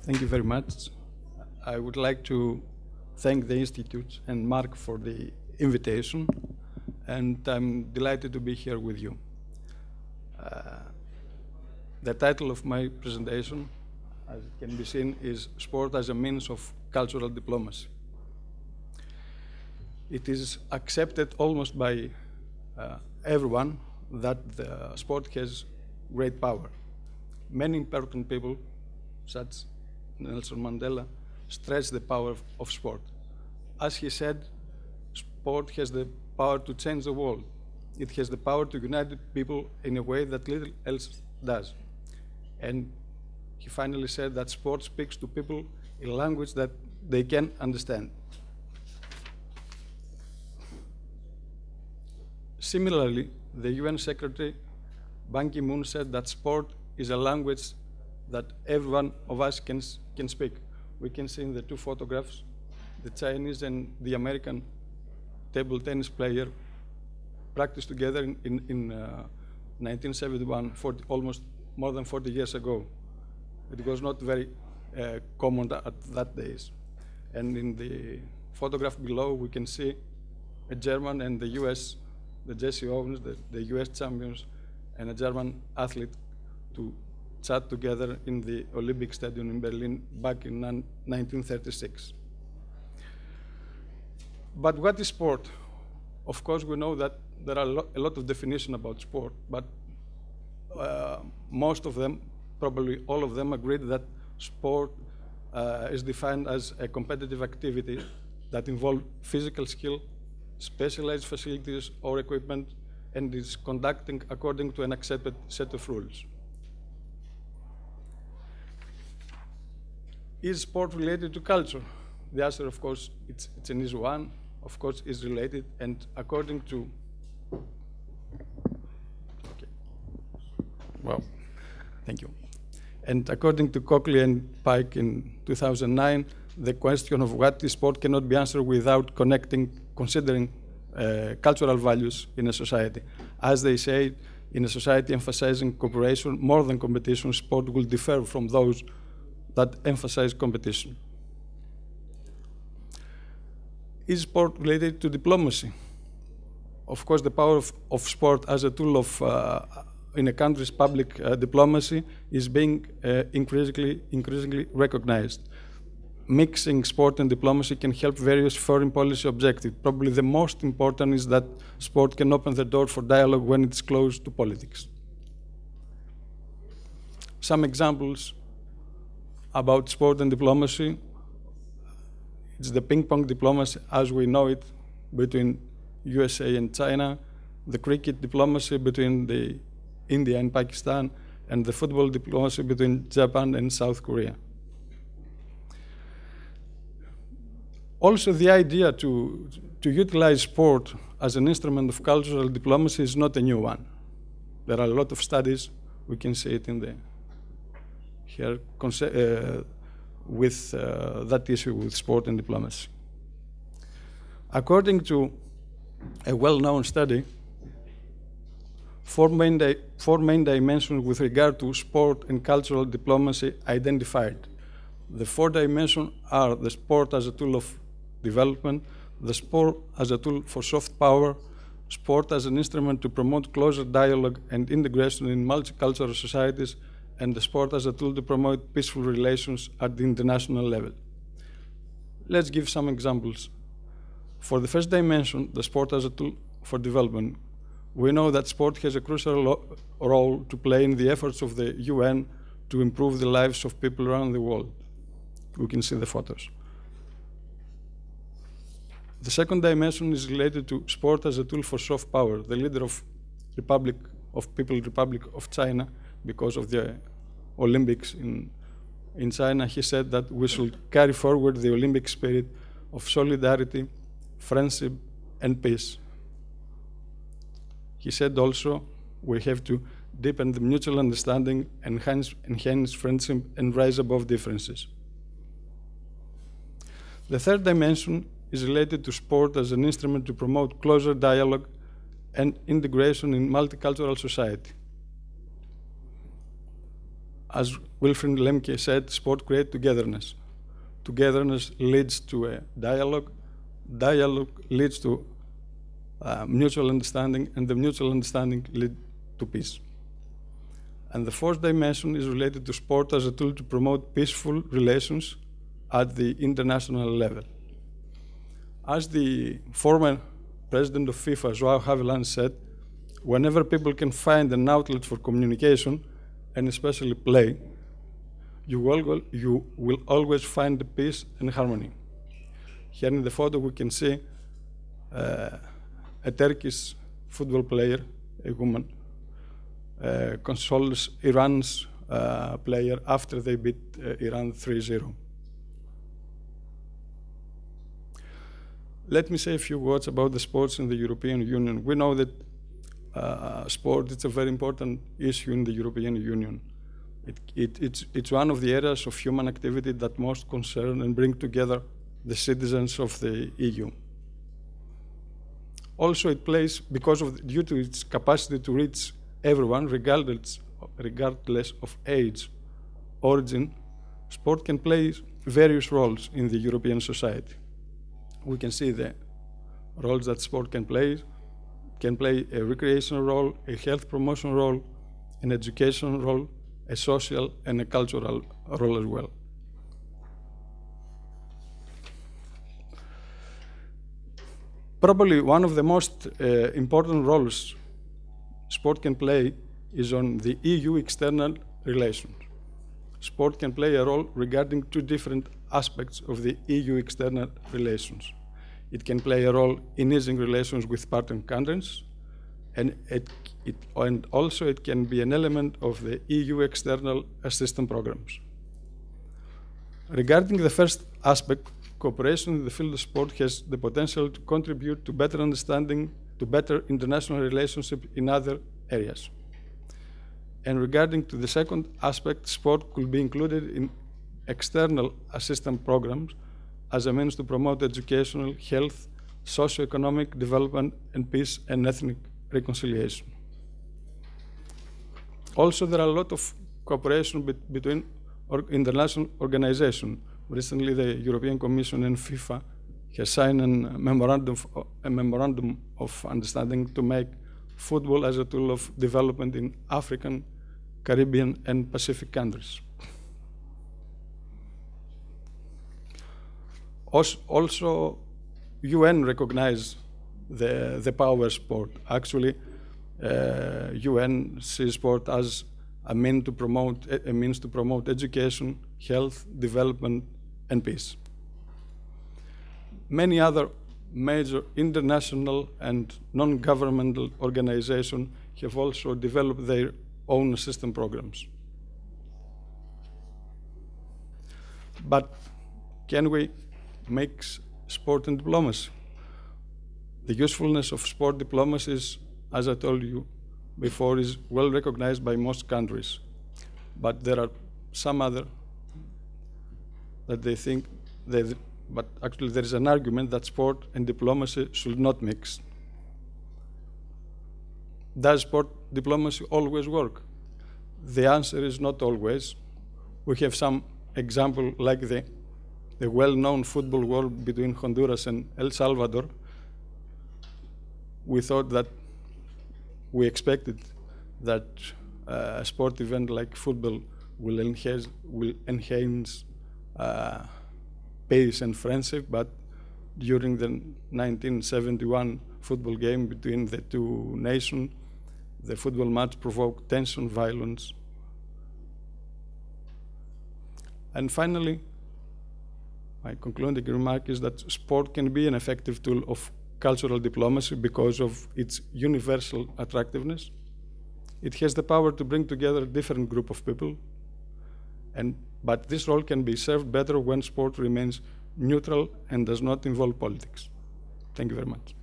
Thank you very much. I would like to thank the Institute and Mark for the invitation, and I'm delighted to be here with you. The title of my presentation, as it can be seen, is Sport as a Means of Cultural Diplomacy. It is accepted almost by everyone that the sport has great power. Many important people, such as Nelson Mandela, stress the power of sport. As he said, sport has the power to change the world. It has the power to unite people in a way that little else does. And he finally said that sport speaks to people in a language that they can understand. Similarly, the UN Secretary Ban Ki-moon said that sport is a language that every one of us can speak. We can see in the two photographs, the Chinese and the American table tennis player practiced together in 1971, almost more than 40 years ago. It was not very common at that days. And in the photograph below, we can see a German and the US, the Jesse Owens, the US champions, and a German athlete to chat together in the Olympic Stadium in Berlin back in 1936. But what is sport? Of course, we know that there are a lot of definitions about sport, but most of them, probably all of them, agreed that sport is defined as a competitive activity that involves physical skill, specialized facilities or equipment, and is conducted according to an accepted set of rules. Is sport related to culture? The answer, of course, it's an easy one. Of course, is related, and according to thank you. And according to Coakley and Pike in 2009, the question of what is sport cannot be answered without considering cultural values in a society. As they say, in a society emphasizing cooperation more than competition, sport will differ from those that emphasize competition. Is sport related to diplomacy? Of course, the power of sport as a tool of in a country's public diplomacy is being increasingly recognized. Mixing sport and diplomacy can help various foreign policy objectives. Probably the most important is that sport can open the door for dialogue when it's close to politics. Some examples about sport and diplomacy. It's the ping-pong diplomacy as we know it between USA and China, the cricket diplomacy between India and Pakistan, and the football diplomacy between Japan and South Korea. Also, the idea to utilize sport as an instrument of cultural diplomacy is not a new one. There are a lot of studies, we can see it in here, with that issue with sport and diplomacy. According to a well-known study, four main dimensions with regard to sport and cultural diplomacy identified. The four dimensions are the sport as a tool of development, the sport as a tool for soft power, sport as an instrument to promote closer dialogue and integration in multicultural societies, and the sport as a tool to promote peaceful relations at the international level. Let's give some examples. For the first dimension, the sport as a tool for development, we know that sport has a crucial role to play in the efforts of the UN to improve the lives of people around the world. We can see the photos. The second dimension is related to sport as a tool for soft power. The leader of Republic of China, because of the Olympics in China, he said that we should carry forward the Olympic spirit of solidarity, friendship, and peace. He said also we have to deepen the mutual understanding, enhance friendship, and rise above differences. The third dimension is related to sport as an instrument to promote closer dialogue and integration in multicultural society. As Wilfried Lemke said, sport creates togetherness. Togetherness leads to a dialogue. Dialogue leads to mutual understanding, and the mutual understanding leads to peace. And the fourth dimension is related to sport as a tool to promote peaceful relations at the international level. As the former president of FIFA, João Haviland, said, whenever people can find an outlet for communication, and especially play, you will always find peace and harmony. Here in the photo we can see a Turkish football player, a woman, consoles Iran's player after they beat Iran 3-0. Let me say a few words about the sports in the European Union. We know that sport is a very important issue in the European Union. It's one of the areas of human activity that most concern and bring together the citizens of the EU. Also, it plays, due to its capacity to reach everyone, regardless of age, origin, sport can play various roles in the European society. We can see the roles that sport can play a recreational role, a health promotion role, an educational role, a social and a cultural role as well. Probably one of the most important roles sport can play is on the EU external relations. Sport can play a role regarding two different aspects of the EU external relations. It can play a role in easing relations with partner countries, and also it can be an element of the EU external assistance programs. Regarding the first aspect, cooperation in the field of sport has the potential to contribute to better understanding, to better international relationships in other areas. And regarding to the second aspect, sport could be included in external assistance programs as a means to promote educational, health, socio-economic development, and peace and ethnic reconciliation. Also, there are a lot of cooperation between international organizations. Recently, the European Commission and FIFA has signed a memorandum of understanding to make football as a tool of development in African, Caribbean, and Pacific countries. Also, UN recognizes the power of sport. Actually, UN sees sport as a means to promote education, health, development, and peace. Many other major international and non-governmental organizations have also developed their own system programs. But can we mix sport and diplomacy? The usefulness of sport diplomacy is, as I told you before, is well recognized by most countries. But there are some other that they think, but actually there is an argument that sport and diplomacy should not mix. Does sport diplomacy always work? The answer is not always. We have some example like the well-known football war between Honduras and El Salvador. We expected that a sport event like football will enhance peace and friendship, but during the 1971 football game between the two nations, the football match provoked tension, violence. And finally, my concluding remark is that sport can be an effective tool of cultural diplomacy because of its universal attractiveness. It has the power to bring together a different group of people, but this role can be served better when sport remains neutral and does not involve politics. Thank you very much.